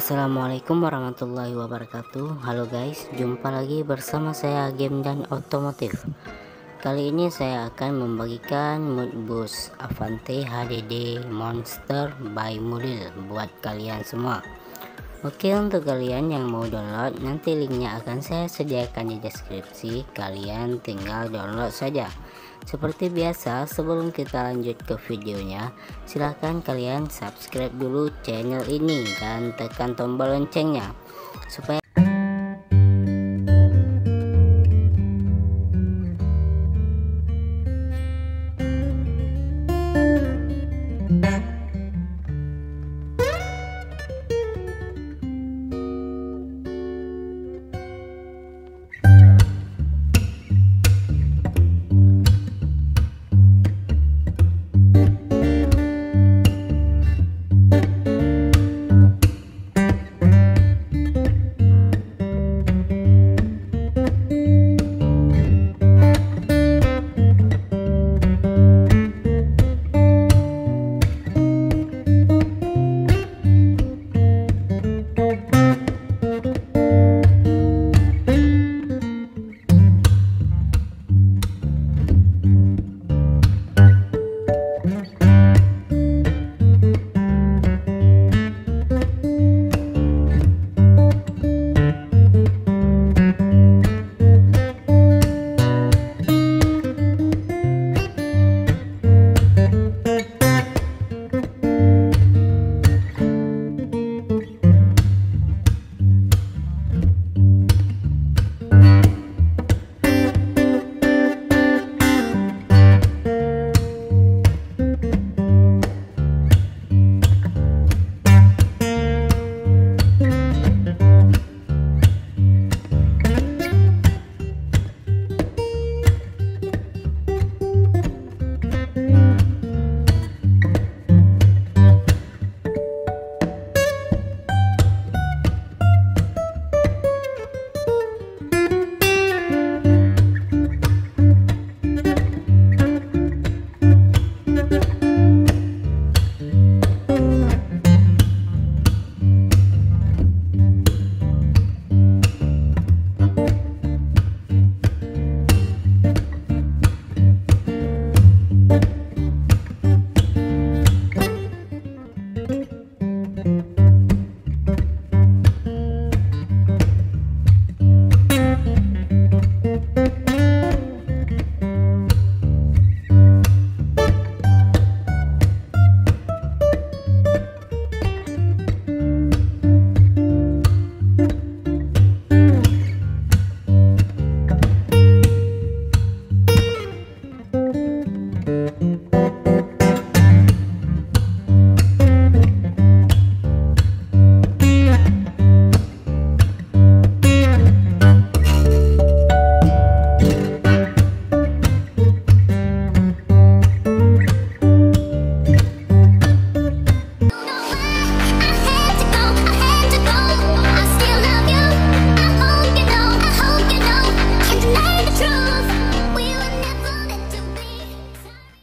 Assalamualaikum warahmatullahi wabarakatuh. Halo guys, jumpa lagi bersama saya game dan otomotif. Kali ini saya akan membagikan Bussid Avante HDD Monster by Mulil buat kalian semua. Oke, untuk kalian yang mau download, nanti linknya akan saya sediakan di deskripsi. Kalian tinggal download saja. Seperti biasa, sebelum kita lanjut ke videonya, silahkan kalian subscribe dulu channel ini dan tekan tombol loncengnya supaya